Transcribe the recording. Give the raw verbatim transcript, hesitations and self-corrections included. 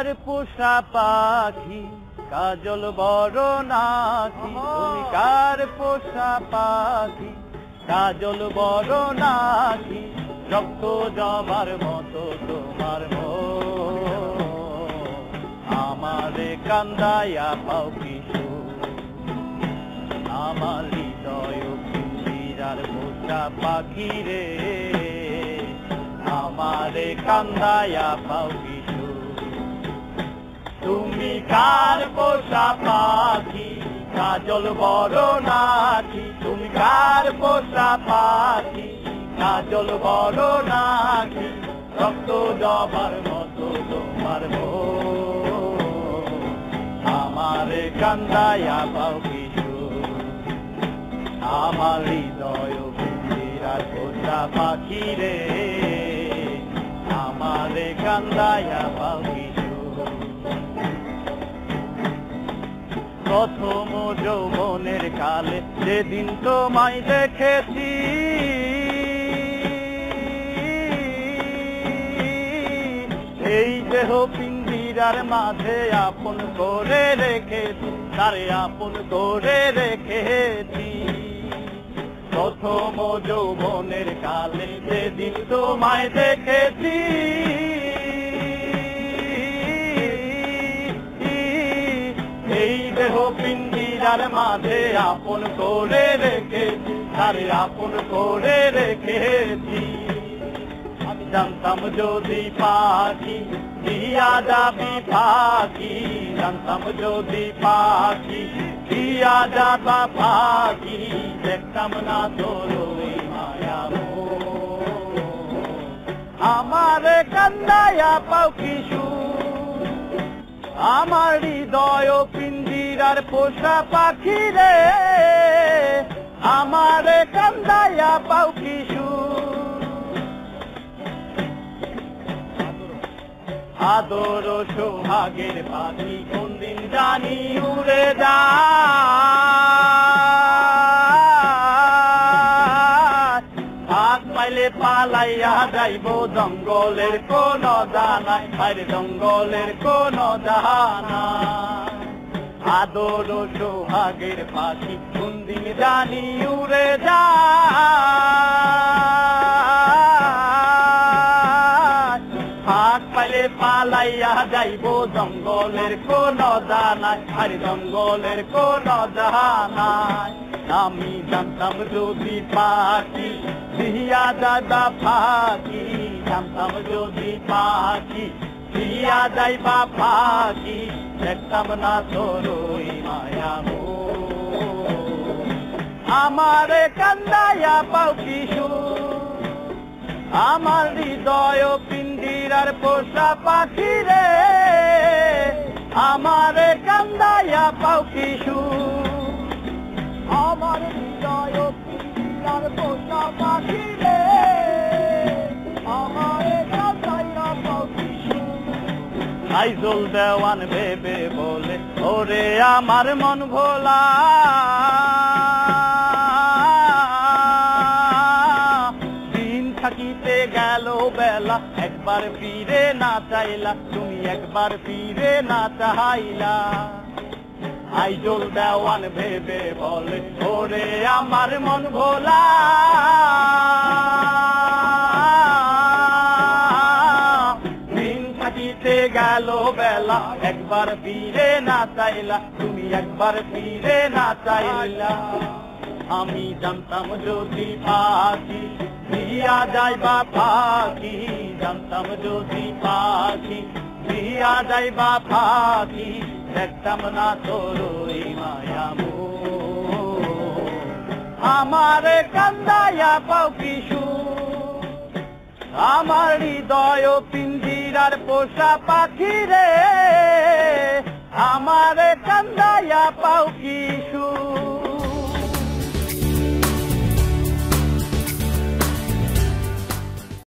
পোষা পাখি কাজল বড় নাকি? তুমি কার পোষা পাখি কাজল বড় নাকি? রক্ত জবার মতো তোমার মন, আমারে কান্দাইয়া পাও কিশোর। আমার হৃদয় পিঞ্জিরার পোষা পাখি রে, আমারে কান্দাইয়া পাও কিশোর। তুমি কার পোষা পাখি কাজল বড় নাকি? তুমি কার পোষা পাখি কাজল বড় নাকি? রক্ত জবার মতো তোমার মন, আমারে কান্দাইয়া পাও কিশোর। আমার হৃদয় পিঞ্জিরার পোষা পাখি রে, আমারে কান্দাইয়া পাও কিশোর। প্রথম যৌবনের কালে যেদিন তোমায় দেখেছি, এই দেহ পিঞ্জিরার মাঝে আপন করে রেখেছি, তারে আপন করে রেখেছি। প্রথম যৌবনের কালে যেদিন তোমায় দেখেছি, এই দেহ পিঞ্জিরার মাঝে আপন করে রেখেছি, তারে আপন করে রেখেছি। আমি জানতাম যদি পাখি দিয়া যাবি পাখি, জানতাম যদি পাখি দিয়া যাবা পাখি, দেখতাম না তোর ওই মায়া মন, আমারে কান্দাইয়া পাও কিশোর। আমার হৃদয় পিঞ্জিরার পোষা পাখি রে, আমারে কান্দাইয়া পাও কিশোর। আদর সোহাগের পাখি কোনদিন জানি উড়ে যায়, ভাত পাইলে পালাইয়া যাইব জঙ্গলের কোন জানাই, আরে জঙ্গলের কোন জানাই। আদর সোহাগের পাখি কোনদিন জানি উড়ে যায়, ভাত পাইলে পালাইয়া যাইব জঙ্গলের কোন জানাই, আরে জঙ্গলের কোন জানাই। আমি জানতাম যদি পাখি দিয়া যাইবা পাখি, জানতাম যদি পাখি দিয়া যাইবা পাখি, দেখতাম না তোর ওই মায়া মন, আমারে কান্দাইয়া পাও কিশোর। আমার হৃদয় পিঞ্জিরার পোষা পাখি রে, আমারে কান্দাইয়া পাও কিশোর। আমার হৃদয় পিঞ্জিরার পোষা পাখি রে, আমারে কান্দাইয়া পাও কিশোর। আইজল দেওয়ান ভেবে বলে ওরে আমার মন ভোলা, থাকিতে গেল বেলা একবার ফিরে না চাইলা, তুমি একবার ফিরে না চাইলা। আইজল দেওয়ান ভেবে বলে ওরে আমার মন ভোলা, দিন থাকিতে গেল বেলা একবার ফিরে না চাইলা, তুমি একবার ফিরে না চাইলা। আমি জানতাম যদি পাখি দিয়া যাইবা পাখি, জানতাম যদি পাখি দিয়া যাইবা পাখি, দেখতাম না তোর ওই মায়া মন, আমারে কান্দাইয়া পাও কিশোর। আমার হৃদয় পিঞ্জিরার পোষা পাখি রে, আমারে কান্দাইয়া পাও কিশোর।